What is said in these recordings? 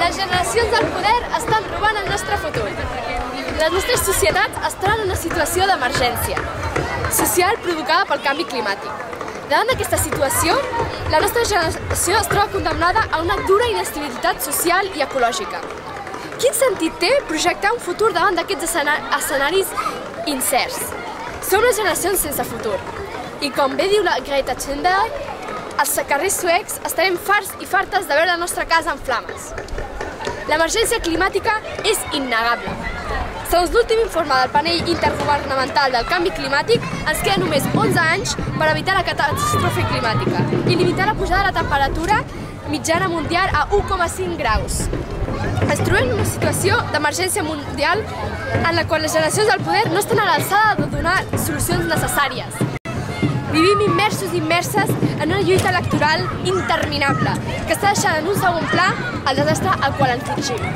Les generacions del poder estan robant el nostre futur. Les nostres societats es troben en una situació d'emergència social provocada pel canvi climàtic. Davant d'aquesta situació, la nostra generació es troba condemnada a una dura inestabilitat social i ecològica. Quin sentit té projectar un futur davant d'aquests escenaris incerts? Som les generacions sense futur. I com bé diu la Greta Thunberg, als carrers suecs estarem farts i fartes de veure la nostra casa en flames. L'emergència climàtica és innegable. Segons l'últim informe del panell intergovernamental del canvi climàtic, ens queden només 11 anys per evitar la catàstrofe climàtica i limitar la pujada de la temperatura mitjana mundial a 1,5 graus. Ens trobem en una situació d'emergència mundial en la qual les generacions del poder no estan a l'alçada de donar solucions necessàries. Vivim immersos i immerses en una lluita electoral interminable que està deixant en un segon pla el desastre al qual ens dirigim.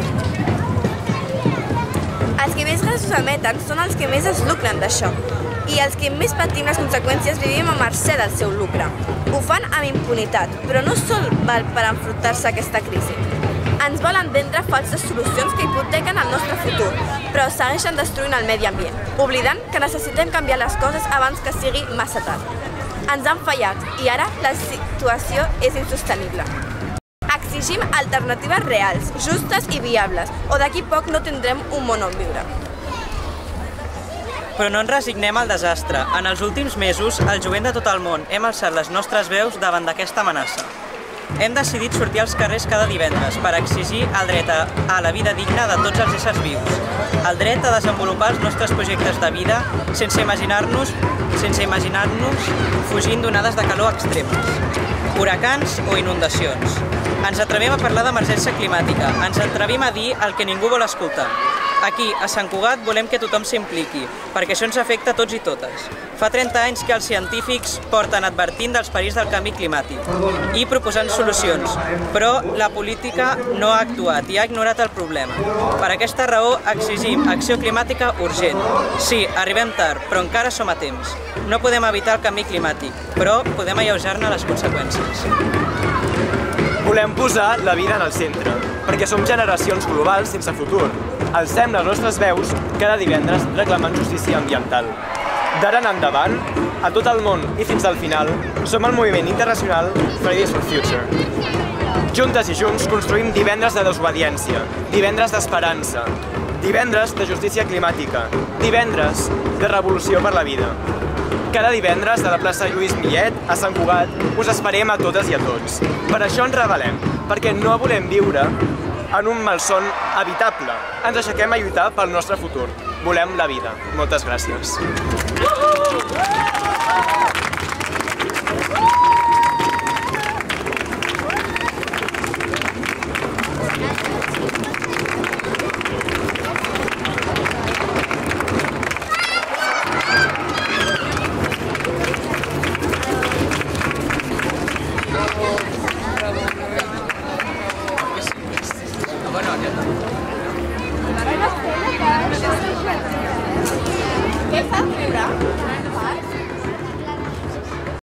Els que més gasos emeten són els que més es lucren d'això i els que més patim les conseqüències vivim a mercè del seu lucre. Ho fan amb impunitat, però no sol val per enfrontar-se a aquesta crisi. Ens volen vendre falses solucions que hipotequen el nostre futur, però segueixen destruint el medi ambient, oblidant que necessitem canviar les coses abans que sigui massa tard. Ens han fallat i ara la situació és insostenible. Exigim alternatives reals, justes i viables, o d'aquí poc no tindrem un món on viure. Però no ens resignem al desastre. En els últims mesos, el jovent de tot el món hem alçat les nostres veus davant d'aquesta amenaça. Hem decidit sortir als carrers cada divendres per exigir el dret a la vida digna de tots els éssers vius, el dret a desenvolupar els nostres projectes de vida sense imaginar-nos fugint d'onades de calor extremes, huracans o inundacions. Ens atrevim a parlar d'emergència climàtica, ens atrevim a dir el que ningú vol escoltar. Aquí, a Sant Cugat, volem que tothom s'impliqui, perquè això ens afecta a tots i totes. Fa 30 anys que els científics porten advertint dels perills del canvi climàtic i proposant solucions, però la política no ha actuat i ha ignorat el problema. Per aquesta raó exigim acció climàtica urgent. Sí, arribem tard, però encara som a temps. No podem evitar el canvi climàtic, però podem alleujar-ne les conseqüències. Volem posar la vida en el centre, perquè som generacions globals sense futur. Alcem les nostres veus cada divendres reclamant justícia ambiental. D'ara en endavant, a tot el món i fins al final, som el moviment internacional Fridays for Future. Juntes i junts construïm divendres de desobediència, divendres d'esperança, divendres de justícia climàtica, divendres de revolució per la vida. Cada divendres de la plaça Lluís Millet, a Sant Cugat, us esperem a totes i a tots. Per això ens rebel·lem, perquè no volem viure en un malson habitable. Ens aixequem a lluitar pel nostre futur. Volem la vida. Moltes gràcies.